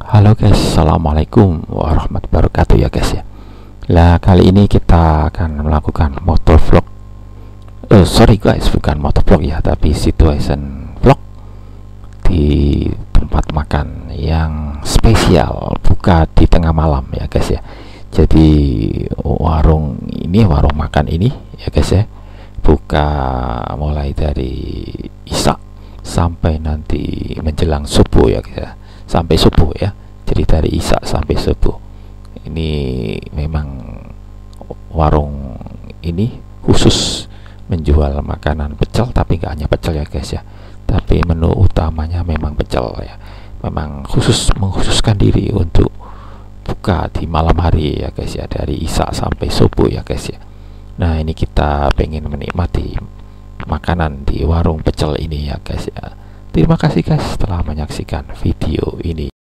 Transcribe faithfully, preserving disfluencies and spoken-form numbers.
Halo guys, assalamualaikum warahmatullahi wabarakatuh ya guys ya. Lah kali ini kita akan melakukan motovlog. Eh sorry guys, bukan motovlog ya, tapi situation vlog di tempat makan yang spesial, buka di tengah malam ya guys ya. Jadi warung ini, warung makan ini ya guys ya, buka mulai dari isya sampai nanti menjelang subuh ya guys ya, sampai subuh ya. Jadi dari isya sampai subuh. Ini memang warung ini khusus menjual makanan pecel, tapi nggak hanya pecel ya guys ya, tapi menu utamanya memang pecel ya. Memang khusus mengkhususkan diri untuk buka di malam hari ya guys ya, dari isya sampai subuh ya guys ya. Nah ini kita pengen menikmati makanan di warung pecel ini ya guys ya. Terima kasih guys telah menyaksikan video ini.